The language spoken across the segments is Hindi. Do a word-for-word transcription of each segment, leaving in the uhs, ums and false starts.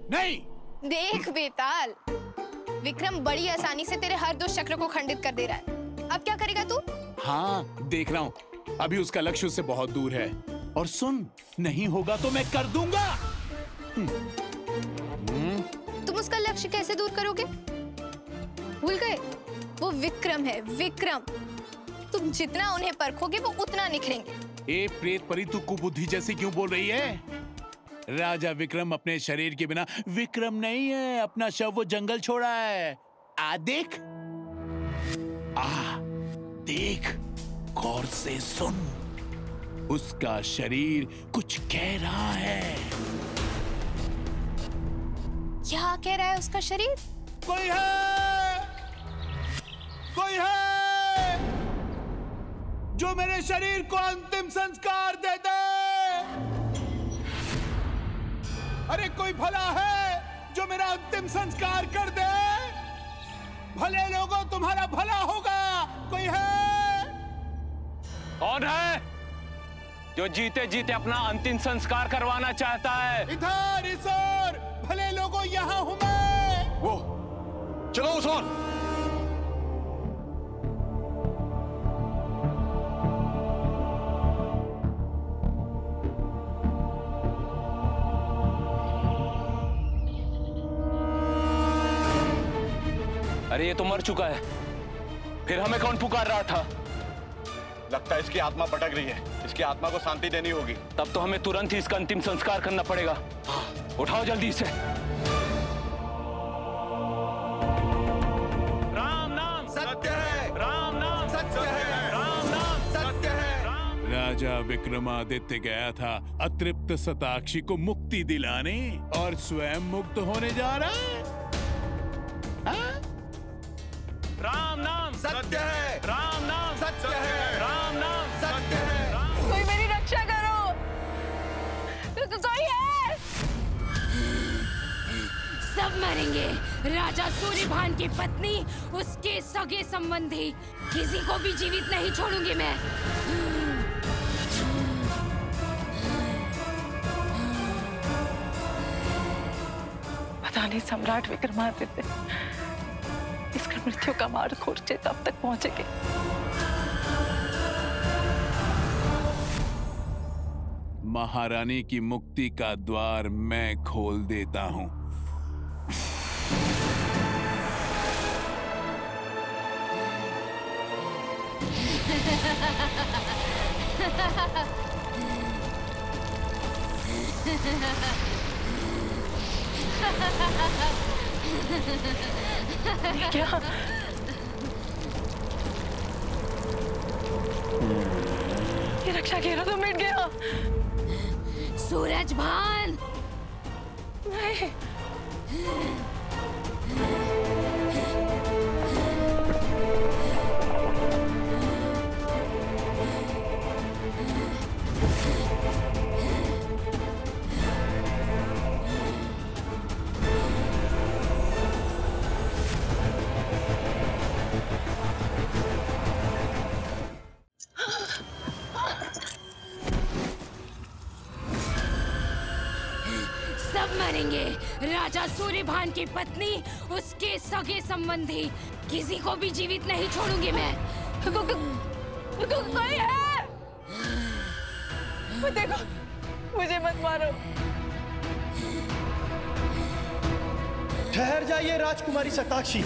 नहीं। देख बेताल, विक्रम बड़ी आसानी से तेरे हर दुष्ट चक्र को खंडित कर दे रहा है। अब क्या करेगा तू? हाँ देख रहा हूँ, अभी उसका लक्ष्य उससे बहुत दूर है। और सुन, नहीं होगा तो मैं कर दूंगा। तुम उसका लक्ष्य कैसे दूर करोगे? भूल गए? वो विक्रम है, विक्रम। तुम जितना उन्हें परखोगे वो उतना निखरेंगे। ए प्रेत परी, तू कुबुद्धि जैसी क्यों बोल रही है? राजा विक्रम अपने शरीर के बिना विक्रम नहीं है। अपना शव वो जंगल छोड़ा है। आ देख, आ देख, गौर से सुन। उसका शरीर कुछ कह रहा है। क्या कह रहा है उसका शरीर? कोई है, कोई है जो मेरे शरीर को अंतिम संस्कार दे दे। अरे कोई भला है जो मेरा अंतिम संस्कार कर दे। भले लोगों, तुम्हारा भला होगा। कोई है? कौन है जो जीते जीते अपना अंतिम संस्कार करवाना चाहता है? इधर, इस ओर। भले लोगों, यहाँ हूं मैं। वो चलो उस ओर। अरे ये तो मर चुका है, फिर हमें कौन पुकार रहा था? लगता है इसकी आत्मा भटक रही है। इसकी आत्मा को शांति देनी होगी। तब तो हमें तुरंत ही इसका अंतिम संस्कार करना पड़ेगा। उठाओ जल्दी से। राम नाम सत्य है, राम नाम सत्य है, राम नाम सत्य है। राजा विक्रमादित्य गया था अतृप्त सताक्षी को मुक्ति दिलाने, और स्वयं मुक्त होने जा रहा है। हाँ? राम नाम सत्य है, राम नाम सत्य है, राम नाम सत्य है। कोई मेरी रक्षा करो। तो, तो कोई है? सब मरेंगे। राजा सूर्यभान की पत्नी, उसके सगे संबंधी, किसी को भी जीवित नहीं छोड़ूंगी मैं। पता नहीं सम्राट विक्रमादित्य इसका मृत्यु का मार्ग खोजे तब तक पहुंचेंगे। महारानी की मुक्ति का द्वार मैं खोल देता हूं। क्या? ये रक्षा घेरा तो मिट गया। सूरजभान नहीं। राजा सूर्यभान की पत्नी, उसके सगे संबंधी, किसी को भी जीवित नहीं छोड़ूंगी मैं। को, को, को, को, कोई है? देखो, मुझे मत मारो। ठहर जाइए राजकुमारी सताक्षी।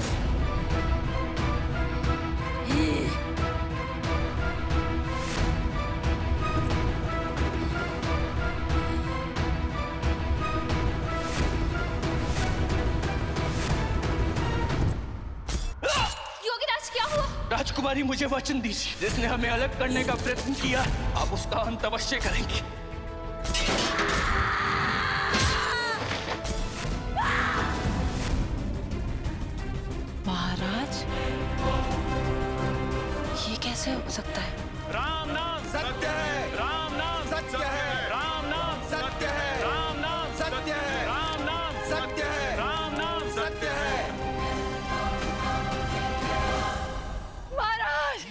राजकुमारी, मुझे वचन दीजिए, जिसने हमें अलग करने का प्रयत्न किया, आप उसका अंत अवश्य करेंगे। महाराज, ये कैसे हो सकता है? राम नाम सत्य है, राम नाम सत्य है, राम नाम सत्य है, राम नाम सत्य है, राम नाम सत्य है, राम नाम सत्य है। महाराज!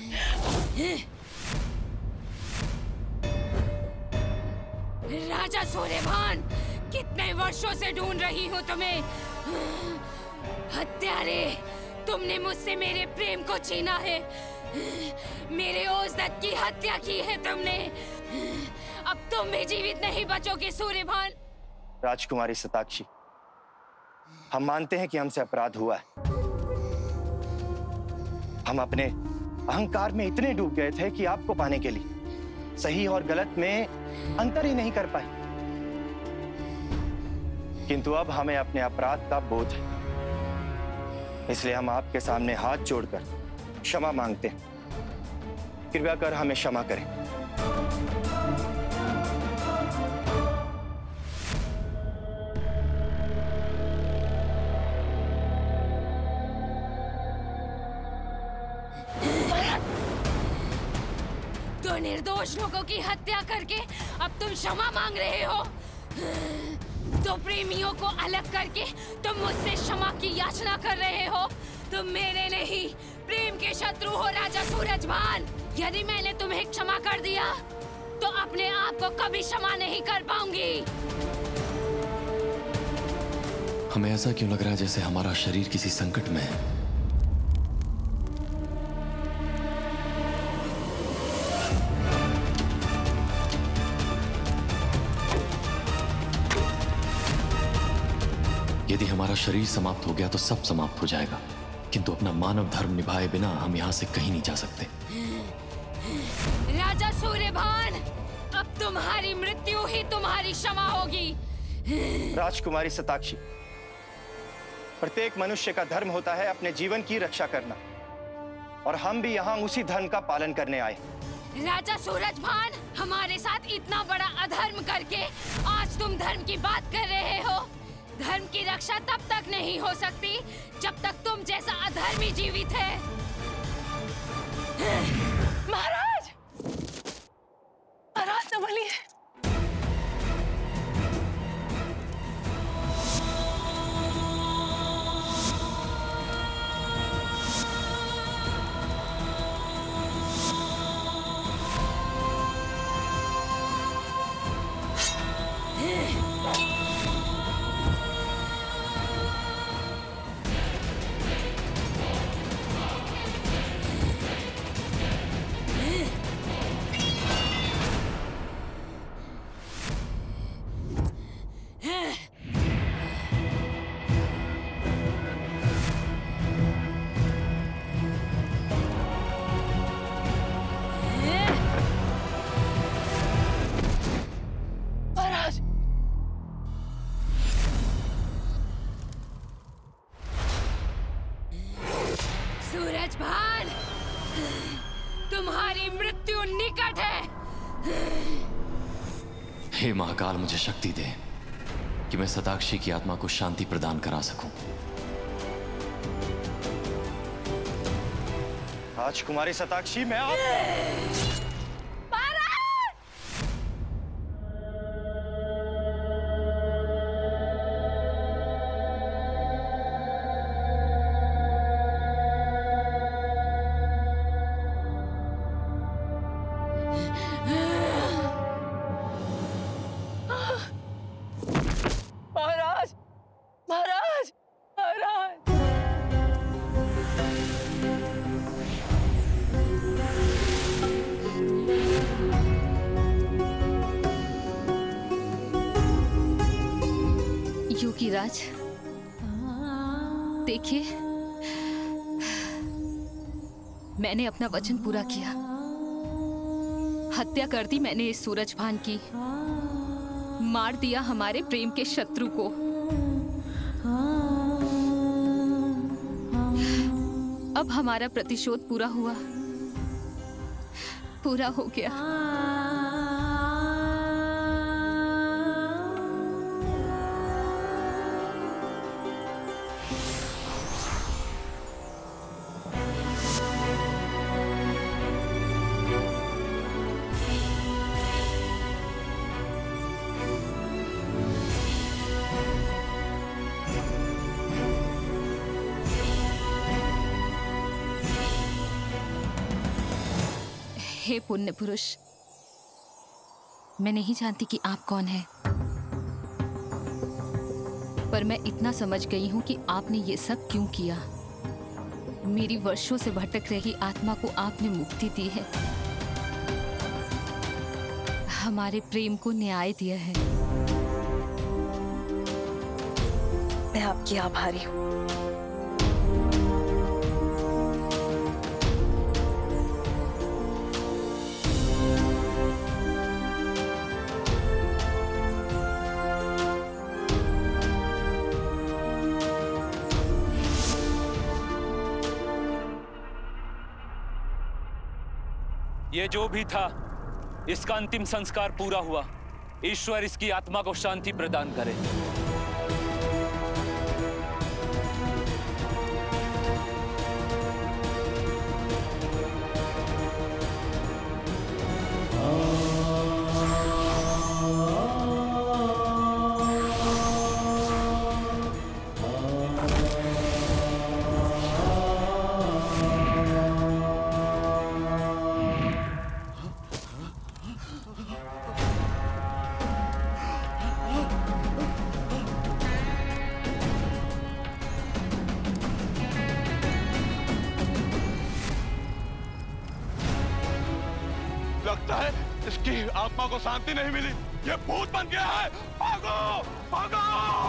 राजा सूर्यभान, कितने वर्षों से ढूंढ रही हूँ तुम्हें। हत्यारे, तुमने मुझसे मेरे प्रेम को छीना है। मेरे ओजदत की हत्या की है तुमने। अब तुम भी जीवित नहीं बचोगे सूर्यभान। राजकुमारी सताक्षी, हम मानते हैं कि हमसे अपराध हुआ है। हम अपने अहंकार में इतने डूब गए थे कि आपको पाने के लिए सही और गलत में अंतर ही नहीं कर पाए। किंतु अब हमें अपने अपराध का बोध है, इसलिए हम आपके सामने हाथ जोड़कर क्षमा मांगते हैं। कृपया कर हमें क्षमा करें। तो निर्दोष लोगों की हत्या करके अब तुम क्षमा मांग रहे हो। तो प्रेमियों को अलग करके तुम मुझसे क्षमा की याचना कर रहे हो। तुम मेरे नहीं, प्रेम के शत्रु हो राजा सूरजभान। यदि मैंने तुम्हें क्षमा कर दिया तो अपने आप को कभी क्षमा नहीं कर पाऊंगी। हमें ऐसा क्यों लग रहा है जैसे हमारा शरीर किसी संकट में है? यदि हमारा शरीर समाप्त हो गया तो सब समाप्त हो जाएगा, किंतु अपना मानव धर्म निभाए बिना हम यहाँ से कहीं नहीं जा सकते। राजा सूर्यभान, अब तुम्हारी मृत्यु ही तुम्हारी क्षमा होगी। राजकुमारी सताक्षी, प्रत्येक मनुष्य का धर्म होता है अपने जीवन की रक्षा करना, और हम भी यहाँ उसी धर्म का पालन करने आए। राजा सूरजभान, हमारे साथ इतना बड़ा अधर्म करके आज तुम धर्म की बात कर रहे हो। धर्म की रक्षा तब तक नहीं हो सकती जब तक तुम जैसा अधर्मी जीवित है। महाराज, महाराज संभलिए। सूरजभान, तुम्हारी मृत्यु निकट है। हे महाकाल, मुझे शक्ति दे कि मैं सताक्षी की आत्मा को शांति प्रदान करा सकूं। राजकुमारी सताक्षी, मैं आप राज, देखिए, मैंने अपना वचन पूरा किया। हत्या कर दी मैंने इस सूरजभान की, मार दिया हमारे प्रेम के शत्रु को। अब हमारा प्रतिशोध पूरा हुआ, पूरा हो गया। हे पुण्य पुरुष, मैं नहीं जानती कि आप कौन हैं, पर मैं इतना समझ गई हूँ कि आपने ये सब क्यों किया। मेरी वर्षों से भटक रही आत्मा को आपने मुक्ति दी है, हमारे प्रेम को न्याय दिया है। मैं आपकी आभारी हूँ। ये जो भी था, इसका अंतिम संस्कार पूरा हुआ। ईश्वर इसकी आत्मा को शांति प्रदान करे। लगता है इसकी आत्मा को शांति नहीं मिली। ये भूत बन गया है। भागो, भागो!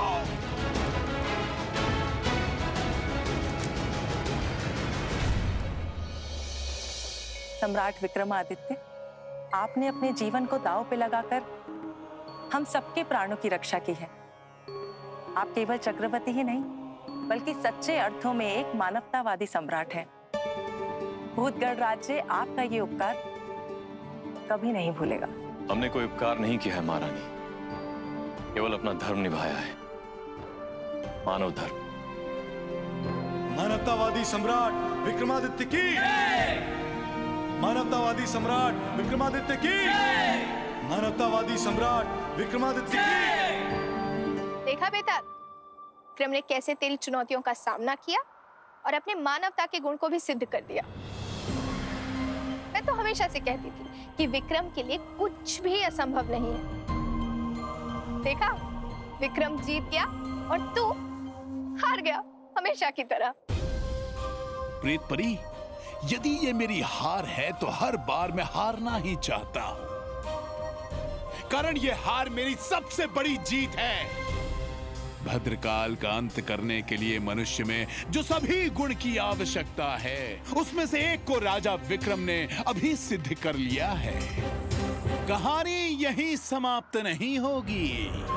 सम्राट विक्रमादित्य, आपने अपने जीवन को दांव पे लगाकर हम सबके प्राणों की रक्षा की है। आप केवल चक्रवर्ती ही नहीं, बल्कि सच्चे अर्थों में एक मानवतावादी सम्राट हैं। भूतगढ़ राज्य आपका ये उपकार कभी नहीं भूलेगा। हमने कोई उपकार नहीं किया है महारानी, केवल अपना धर्म निभाया है, मानव धर्म। मानवतावादी सम्राट विक्रमादित्य की, मानवतावादी सम्राट विक्रमादित्य की, मानवतावादी सम्राट विक्रमादित्य की। देखा बेताल, विक्रम ने कैसे तेरी चुनौतियों का सामना किया और अपने मानवता के गुण को भी सिद्ध कर दिया। मैं तो हमेशा से कहती थी कि विक्रम के लिए कुछ भी असंभव नहीं है। देखा, विक्रम जीत गया और तू हार गया, हमेशा की तरह। प्रेत परी, यदि ये मेरी हार है तो हर बार मैं हारना ही चाहता हूं, कारण ये हार मेरी सबसे बड़ी जीत है। भद्रकाल का अंत करने के लिए मनुष्य में जो सभी गुण की आवश्यकता है, उसमें से एक को राजा विक्रम ने अभी सिद्ध कर लिया है। कहानी यहीं समाप्त नहीं होगी।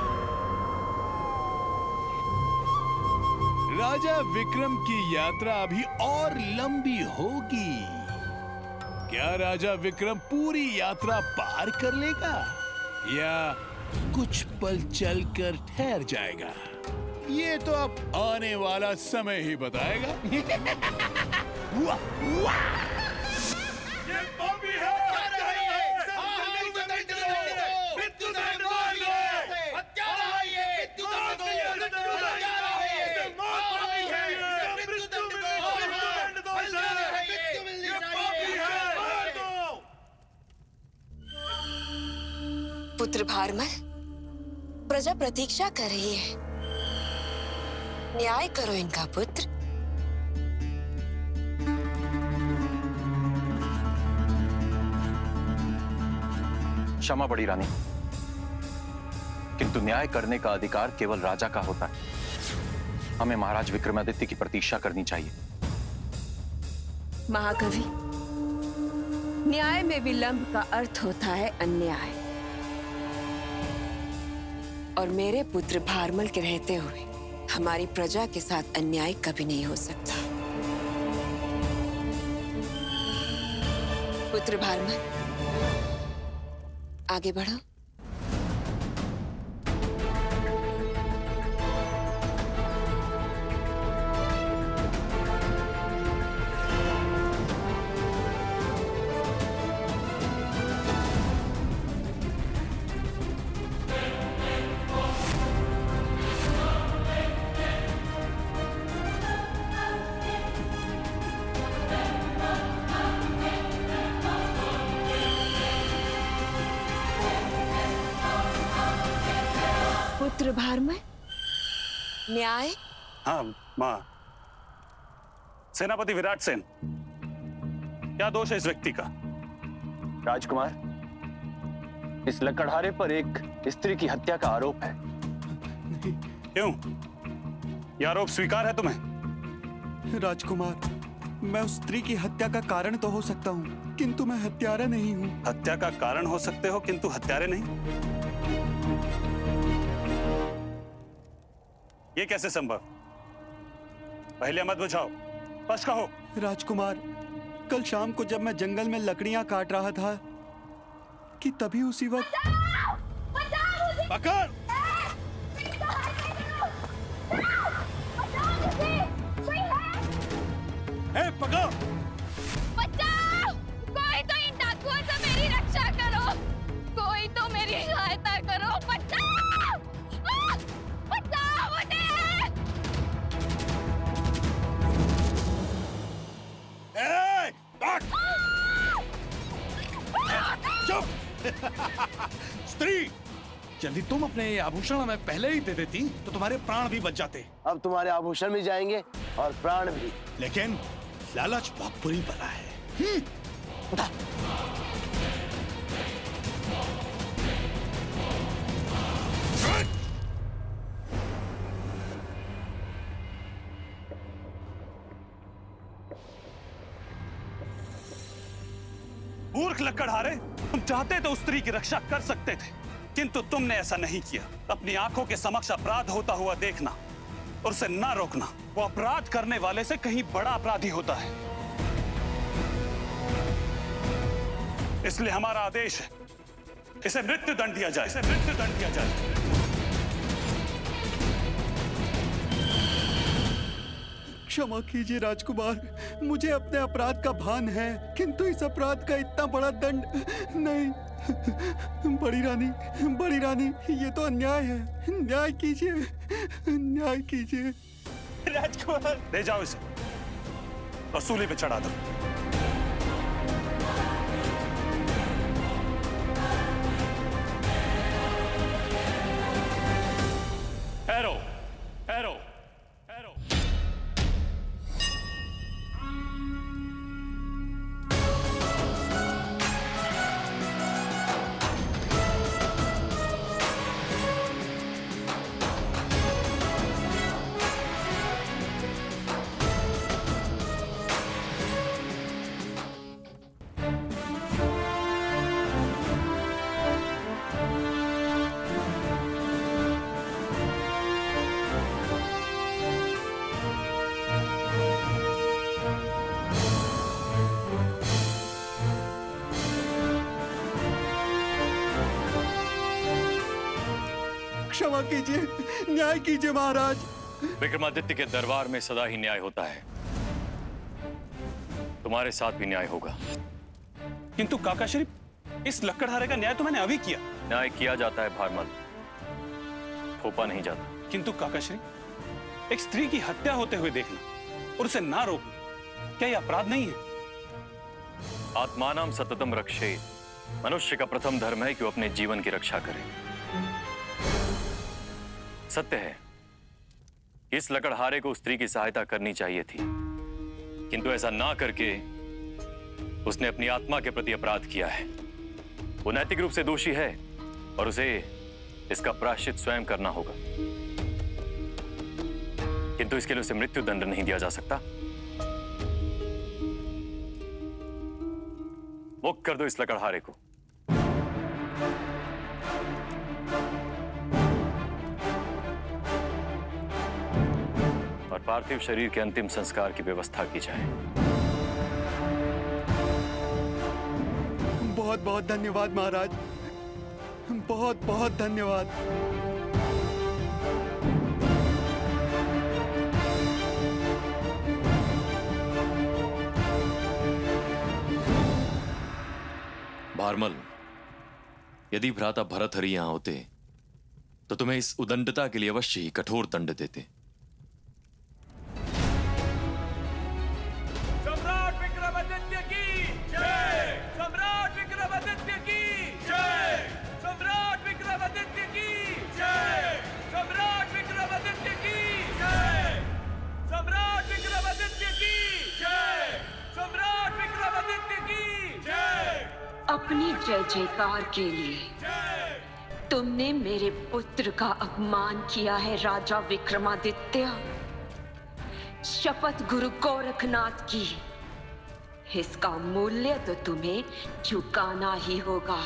राजा विक्रम की यात्रा अभी और लंबी होगी। क्या राजा विक्रम पूरी यात्रा पार कर लेगा या कुछ पल चलकर ठहर जाएगा? ये तो अब आने वाला समय ही बताएगा। वाह, वाह! ये बॉबी है। पुत्र भारमल, प्रजा प्रतीक्षा कर रही है, न्याय करो इनका पुत्र। क्षमा बड़ी रानी, किंतु न्याय करने का अधिकार केवल राजा का होता है। हमें महाराज विक्रमादित्य की प्रतीक्षा करनी चाहिए। महाकवि, न्याय में विलंब का अर्थ होता है अन्याय, और मेरे पुत्र भारमल के रहते हुए हमारी प्रजा के साथ अन्याय कभी नहीं हो सकता। पुत्र भारमल, आगे बढ़ो। पुत्र भारमल, न्याय? हाँ माँ। सेनापति विराट सेन, क्या दोष है इस व्यक्ति का? राजकुमार, इस लकड़हारे पर एक स्त्री की हत्या का आरोप है। क्यों? यह आरोप स्वीकार है तुम्हें? राजकुमार, मैं उस स्त्री की हत्या का कारण तो हो सकता हूँ, किंतु मैं हत्यारा नहीं हूँ। हत्या का कारण हो सकते हो किंतु हत्यारे नहीं? ये कैसे संभव? पहले मत बुझाओ, बस कहो। राजकुमार, कल शाम को जब मैं जंगल में लकड़ियां काट रहा था कि तभी उसी वक्त पकड़! ए, पकड़! बचाओ! कोई तो इन डाकुओं से मेरी रक्षा करो। कोई तो मेरी सहायता करो। बचाओ! बचाओ मुझे! ए, चुप! स्त्री, यदि तुम अपने आभूषण हमें पहले ही दे देती तो तुम्हारे प्राण भी बच जाते। अब तुम्हारे आभूषण भी जाएंगे और प्राण भी। लेकिन लालच बहुत बुरी बला है। मूर्ख लकड़हारे, तुम चाहते तो उस स्त्री की रक्षा कर सकते थे, किंतु तुमने ऐसा नहीं किया। अपनी आंखों के समक्ष अपराध होता हुआ देखना और उसे ना रोकना, वो अपराध करने वाले से कहीं बड़ा अपराधी होता है। इसलिए हमारा आदेश है, इसे मृत्यु दंड दिया जाए, इसे मृत्यु दंड दिया जाए। क्षमा कीजिए राजकुमार, मुझे अपने अपराध का भान है, किंतु इस अपराध का इतना बड़ा दंड नहीं। बड़ी रानी, बड़ी रानी, ये तो अन्याय है। न्याय कीजिए, न्याय कीजिए। राजकुमार, ले जाओ इसे और सूली पे चढ़ा दो। ठहरो, ठहरो, ठहरो। क्षमा कीजिए, न्याय कीजिए महाराज। विक्रमादित्य के दरबार में सदा ही न्याय होता है, तुम्हारे साथ भी न्याय होगा। किंतु काकाश्री, इस लकड़हारे का न्याय तो मैंने अभी किया। न्याय किया जाता है भारमल, थोपा नहीं जाता। किंतु काकाश्री, एक स्त्री की हत्या होते हुए देखना और उसे ना रोकना, क्या यह अपराध नहीं है? आत्मानाम सततम रक्षेत। मनुष्य का प्रथम धर्म है कि वो अपने जीवन की रक्षा करे। सत्य है, इस लकड़हारे को स्त्री की सहायता करनी चाहिए थी, किंतु ऐसा ना करके उसने अपनी आत्मा के प्रति अपराध किया है। वो नैतिक रूप से दोषी है और उसे इसका प्रायश्चित स्वयं करना होगा, किंतु इसके लिए उसे मृत्यु दंड नहीं दिया जा सकता। मुक्त कर दो इस लकड़हारे को। और पार्थिव शरीर के अंतिम संस्कार की व्यवस्था की जाए। बहुत बहुत धन्यवाद महाराज, बहुत बहुत धन्यवाद। भारमल, यदि भ्राता भरतहरि यहां होते तो तुम्हें इस उदंडता के लिए अवश्य ही कठोर दंड देते। सम्राट विक्रमादित्य की जय! सम्राट विक्रमादित्य की जय! सम्राट विक्रमादित्य की जय! सम्राट विक्रमादित्य की जय जयकार के लिए। तुमने मेरे पुत्र का अपमान किया है राजा विक्रमादित्य। शपथ गुरु गोरखनाथ की, इसका मूल्य तो तुम्हें चुकाना ही होगा।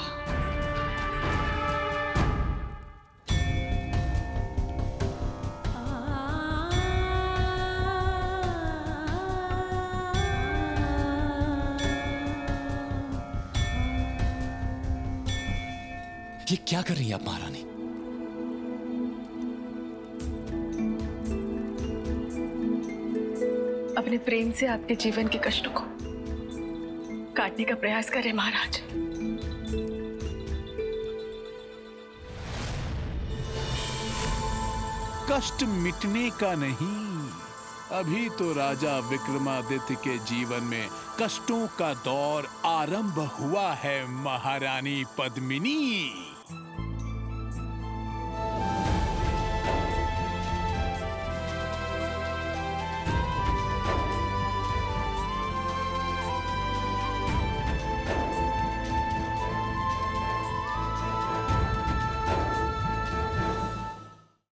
ये क्या कर रही है आप महारानी? अपने प्रेम से आपके जीवन के कष्टों को काटने का प्रयास करें महाराज। कष्ट मिटने का नहीं, अभी तो राजा विक्रमादित्य के जीवन में कष्टों का दौर आरंभ हुआ है महारानी पद्मिनी।